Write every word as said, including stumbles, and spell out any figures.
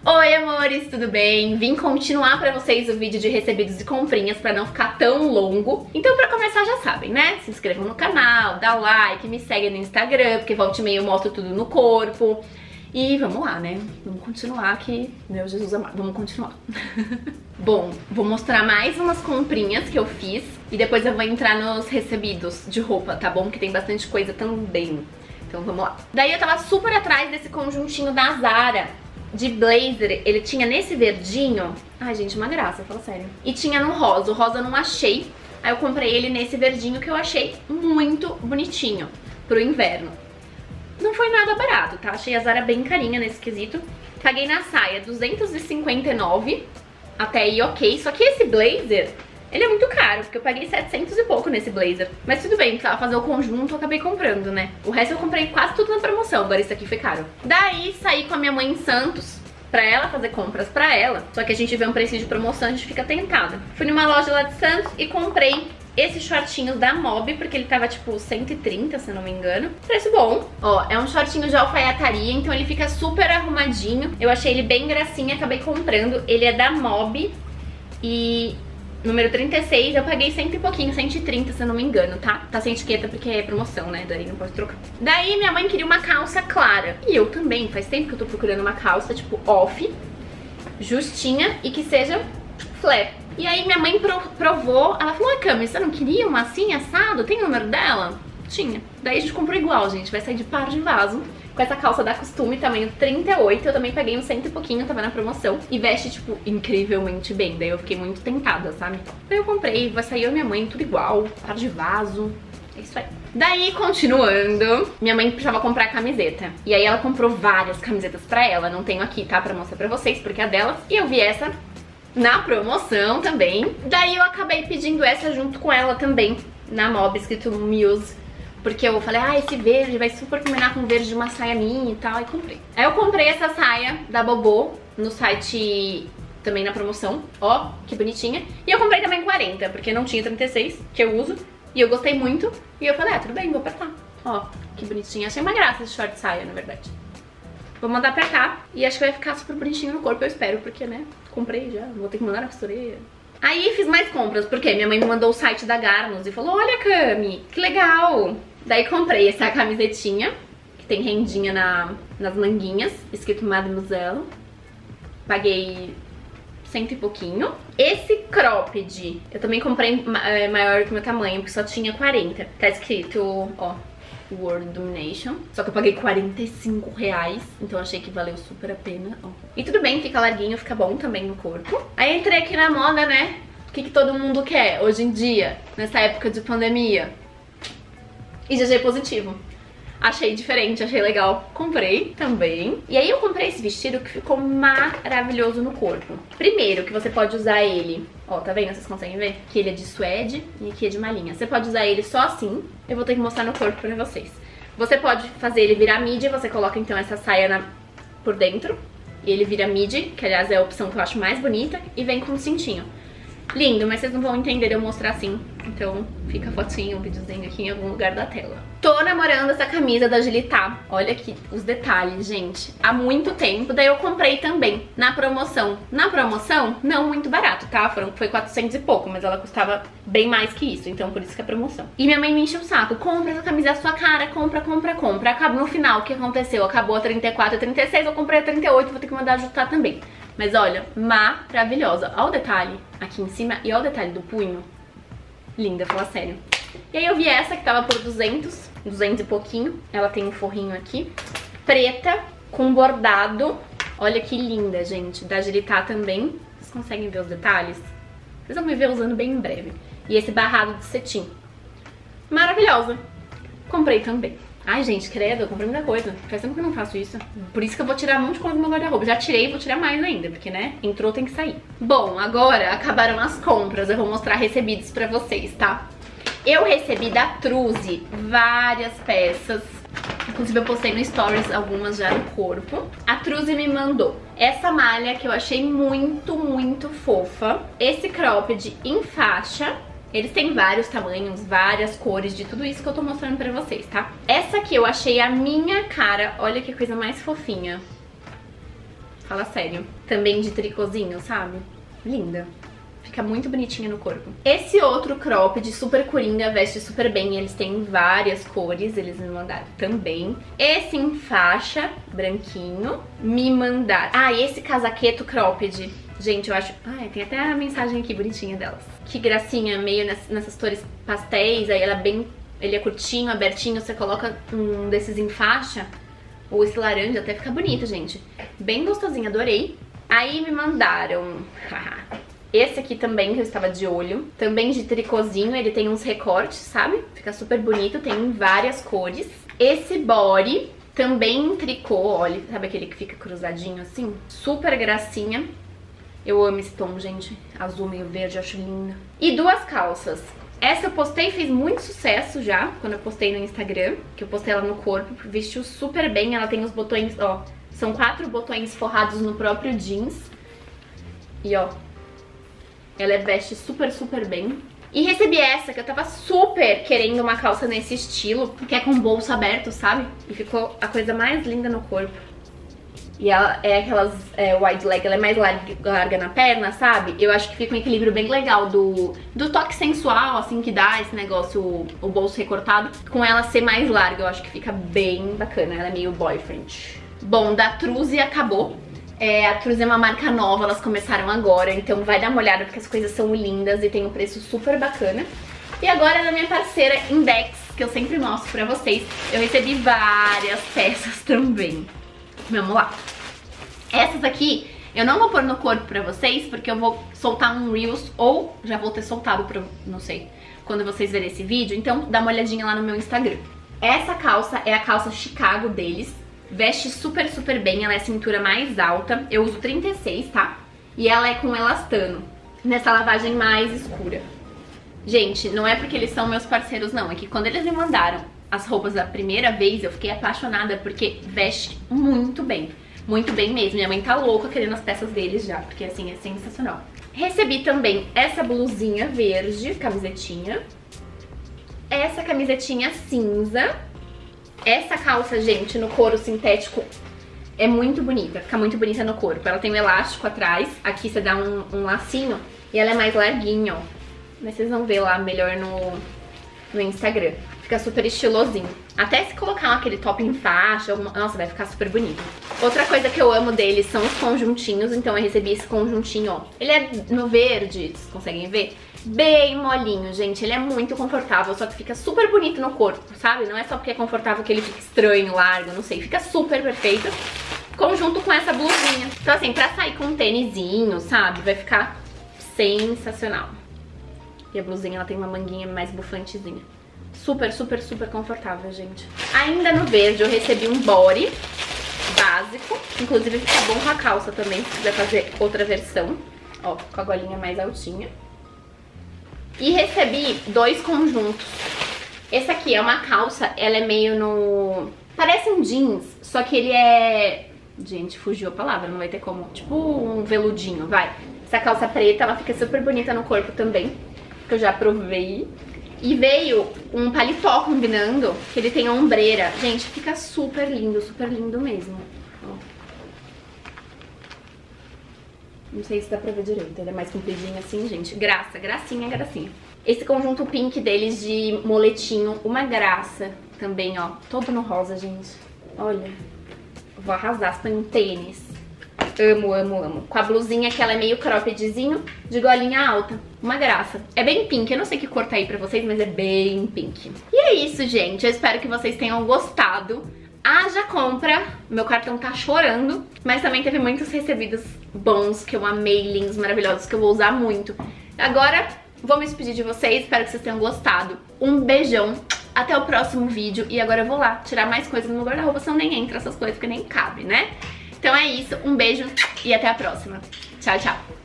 Oi amores, tudo bem? Vim continuar pra vocês o vídeo de recebidos e comprinhas pra não ficar tão longo. Então pra começar já sabem, né? Se inscrevam no canal, dá like, me segue no Instagram, porque volta e meia eu mostro tudo no corpo. E vamos lá, né? Vamos continuar que... Meu Jesus amado, vamos continuar. Bom, vou mostrar mais umas comprinhas que eu fiz e depois eu vou entrar nos recebidos de roupa, tá bom? Que tem bastante coisa também. Então vamos lá. Daí eu tava super atrás desse conjuntinho da Zara de blazer, ele tinha nesse verdinho. Ai gente, uma graça, fala sério. E tinha no rosa, o rosa eu não achei. Aí eu comprei ele nesse verdinho que eu achei muito bonitinho pro inverno. Não foi nada barato, tá? Achei a Zara bem carinha nesse quesito. Paguei na saia duzentos e cinquenta e nove, até aí ok. Só que esse blazer, ele é muito caro, porque eu paguei setecentos e pouco nesse blazer. Mas tudo bem, precisava fazer o conjunto, eu acabei comprando, né? O resto eu comprei quase tudo na promoção, agora isso aqui foi caro. Daí saí com a minha mãe em Santos, pra ela fazer compras pra ela. Só que a gente vê um precinho de promoção, a gente fica tentada. Fui numa loja lá de Santos e comprei esses shortinhos da Mob, porque ele tava tipo cento e trinta, se eu não me engano. Preço bom. Ó, é um shortinho de alfaiataria, então ele fica super arrumadinho. Eu achei ele bem gracinha, acabei comprando. Ele é da Mob e... número trinta e seis, eu paguei cento e pouquinho, cento e trinta, se eu não me engano, tá? Tá sem etiqueta porque é promoção, né? Daí não pode trocar. Daí minha mãe queria uma calça clara. E eu também, faz tempo que eu tô procurando uma calça, tipo, off, justinha e que seja flare. E aí minha mãe provou, ela falou, ah, Cami, você não queria uma assim, assado? Tem o número dela? Tinha. Daí a gente comprou igual, gente, vai sair de par de vaso. Com essa calça da Costume, tamanho trinta e oito, eu também paguei uns cento e pouquinho, tava na promoção. E veste, tipo, incrivelmente bem, daí eu fiquei muito tentada, sabe? Daí eu comprei, vai sair eu e minha mãe, tudo igual, par de vaso, é isso aí. Daí, continuando, minha mãe precisava comprar camiseta. E aí ela comprou várias camisetas pra ela, não tenho aqui, tá, pra mostrar pra vocês, porque é delas. E eu vi essa na promoção também. Daí eu acabei pedindo essa junto com ela também, na Mob, escrito Muse. Porque eu falei, ah, esse verde vai super combinar com o verde de uma saia minha e tal, e comprei. Aí eu comprei essa saia da Bobô no site também na promoção, ó, que bonitinha. E eu comprei também quarenta, porque não tinha trinta e seis, que eu uso, e eu gostei muito. E eu falei, ah, tudo bem, vou apertar. Ó, que bonitinha, achei uma graça esse short saia, na verdade. Vou mandar apertar, e acho que vai ficar super bonitinho no corpo, eu espero, porque, né, comprei já, vou ter que mandar na costureira. Aí fiz mais compras, porque minha mãe me mandou o site da Garnos e falou, olha, Cami, que legal. Daí comprei essa camisetinha, que tem rendinha na, nas manguinhas, escrito Mademoiselle. Paguei cento e pouquinho. Esse cropped, eu também comprei é, maior que o meu tamanho, porque só tinha quarenta. Tá escrito, ó, World Domination. Só que eu paguei quarenta e cinco reais, então achei que valeu super a pena, ó. E tudo bem, fica larguinho, fica bom também no corpo. Aí entrei aqui na moda, né? O que, que todo mundo quer hoje em dia, nessa época de pandemia? E G G positivo. Achei diferente, achei legal. Comprei também. E aí eu comprei esse vestido que ficou maravilhoso no corpo. Primeiro, que você pode usar ele... Ó, tá vendo? Vocês conseguem ver? Que ele é de suede e aqui é de malhinha. Você pode usar ele só assim. Eu vou ter que mostrar no corpo pra vocês. Você pode fazer ele virar midi. Você coloca então essa saia na... por dentro. E ele vira midi, que aliás é a opção que eu acho mais bonita. E vem com um cintinho. Lindo, mas vocês não vão entender eu mostrar assim. Então fica a fotinho, um videozinho aqui em algum lugar da tela. Tô namorando essa camisa da Gilitá. Olha aqui os detalhes, gente. Há muito tempo, daí eu comprei também na promoção. Na promoção, não muito barato, tá? Foram, foi quatrocentos e pouco, mas ela custava bem mais que isso. Então por isso que é promoção. E minha mãe me encheu o saco. Compra essa camisa, é a sua cara, compra, compra, compra. Acabou no final, o que aconteceu? Acabou a trinta e quatro, a trinta e seis, eu comprei a trinta e oito, vou ter que mandar ajustar também. Mas olha, maravilhosa. Olha o detalhe aqui em cima e olha o detalhe do punho. Linda, fala sério. E aí eu vi essa que tava por duzentos, duzentos e pouquinho. Ela tem um forrinho aqui. Preta, com bordado. Olha que linda, gente. Da Gilitá também. Vocês conseguem ver os detalhes? Vocês vão me ver usando bem em breve. E esse barrado de cetim. Maravilhosa. Comprei também. Ai, gente, credo, eu comprei muita coisa. Faz tempo que eu não faço isso. Por isso que eu vou tirar um monte de coisa do meu guarda-roupa. Já tirei e vou tirar mais ainda, porque, né, entrou, tem que sair. Bom, agora acabaram as compras. Eu vou mostrar recebidos pra vocês, tá? Eu recebi da Truze várias peças. Inclusive eu postei no Stories algumas já no corpo. A Truze me mandou essa malha que eu achei muito, muito fofa. Esse cropped em faixa. Eles têm vários tamanhos, várias cores, de tudo isso que eu tô mostrando pra vocês, tá? Essa aqui eu achei a minha cara. Olha que coisa mais fofinha. fala sério. Também de tricôzinho, sabe? Linda. Fica muito bonitinha no corpo. Esse outro cropped super coringa veste super bem. Eles têm várias cores, eles me mandaram também. Esse em faixa, branquinho, me mandaram. Ah, e esse casaqueto cropped. Gente, eu acho... Ah, tem até a mensagem aqui bonitinha delas. Que gracinha, meio nessas, nessas cores pastéis. Aí ela é bem... Ele é curtinho, abertinho. Você coloca um desses em faixa. Ou esse laranja, até fica bonito, gente. Bem gostosinho, adorei. Aí me mandaram... Esse aqui também, que eu estava de olho. Também de tricôzinho, ele tem uns recortes, sabe? Fica super bonito, tem várias cores. Esse body, também em tricô, olha. Sabe aquele que fica cruzadinho assim? Super gracinha. Eu amo esse tom, gente. Azul meio verde, acho lindo. E duas calças. Essa eu postei, fez muito sucesso já, quando eu postei no Instagram. Que eu postei ela no corpo, vestiu super bem. Ela tem os botões, ó. São quatro botões forrados no próprio jeans. E ó... Ela veste super, super bem. E recebi essa, que eu tava super querendo uma calça nesse estilo, que é com bolso aberto, sabe? E ficou a coisa mais linda no corpo. E ela é aquelas é, wide leg, ela é mais larga, larga na perna, sabe? Eu acho que fica um equilíbrio bem legal do, do toque sensual, assim, que dá esse negócio, o, o bolso recortado, com ela ser mais larga. Eu acho que fica bem bacana, ela é meio boyfriend. Bom, da Truzy acabou. É, a Truzy é uma marca nova, elas começaram agora, então vai dar uma olhada porque as coisas são lindas e tem um preço super bacana. E agora da minha parceira Index, que eu sempre mostro pra vocês, eu recebi várias peças também. Vamos lá. Essas aqui eu não vou pôr no corpo pra vocês, porque eu vou soltar um Reels, ou já vou ter soltado, pra, não sei, quando vocês verem esse vídeo, então dá uma olhadinha lá no meu Instagram. Essa calça é a calça Chicago deles. Veste super, super bem, ela é a cintura mais alta. Eu uso trinta e seis, tá? E ela é com elastano, nessa lavagem mais escura. Gente, não é porque eles são meus parceiros, não. É que quando eles me mandaram as roupas da primeira vez, eu fiquei apaixonada, porque veste muito bem. Muito bem mesmo. Minha mãe tá louca querendo as peças deles já, porque assim, é sensacional. Recebi também essa blusinha verde, camisetinha. Essa camisetinha cinza. Essa calça, gente, no couro sintético é muito bonita, fica muito bonita no corpo. Ela tem um elástico atrás, aqui você dá um, um lacinho e ela é mais larguinha, ó. Mas vocês vão ver lá melhor no, no Instagram. Fica super estilosinho. Até se colocar aquele top em faixa, alguma... nossa, vai ficar super bonito. Outra coisa que eu amo deles são os conjuntinhos, então eu recebi esse conjuntinho, ó. Ele é no verde, vocês conseguem ver? Bem molinho, gente, ele é muito confortável, só que fica super bonito no corpo, sabe? Não é só porque é confortável que ele fica estranho, largo, não sei, fica super perfeito. Conjunto com essa blusinha. Então assim, pra sair com um tênisinho, sabe? Vai ficar sensacional. E a blusinha, ela tem uma manguinha mais bufantezinha. Super, super, super confortável, gente. Ainda no verde eu recebi um body básico, inclusive fica bom com a calça também, se quiser fazer outra versão. Ó, com a golinha mais altinha. E recebi dois conjuntos. Esse aqui é uma calça, ela é meio no... parece um jeans, só que ele é... gente, fugiu a palavra, não vai ter como. Tipo um veludinho, vai. Essa calça preta, ela fica super bonita no corpo também, que eu já provei. E veio um paletó combinando, que ele tem ombreira. Gente, fica super lindo, super lindo mesmo. Ó. Não sei se dá pra ver direito, ele é mais compridinho assim, gente. Graça, gracinha, gracinha. Esse conjunto pink deles de moletinho, uma graça também, ó. Todo no rosa, gente. Olha, vou arrasar, se põe um tênis. Amo, amo, amo. Com a blusinha que ela é meio croppedzinho, de golinha alta. Uma graça. É bem pink, eu não sei que cor tá aí pra vocês, mas é bem pink. E é isso, gente. Eu espero que vocês tenham gostado. Haja compra, meu cartão tá chorando, mas também teve muitos recebidos bons, que eu amei, lindos, maravilhosos, que eu vou usar muito. Agora, vou me despedir de vocês, espero que vocês tenham gostado. Um beijão, até o próximo vídeo, e agora eu vou lá tirar mais coisas no meu guarda-roupa, senão nem entra essas coisas, porque nem cabe, né? Então é isso, um beijo e até a próxima. Tchau, tchau!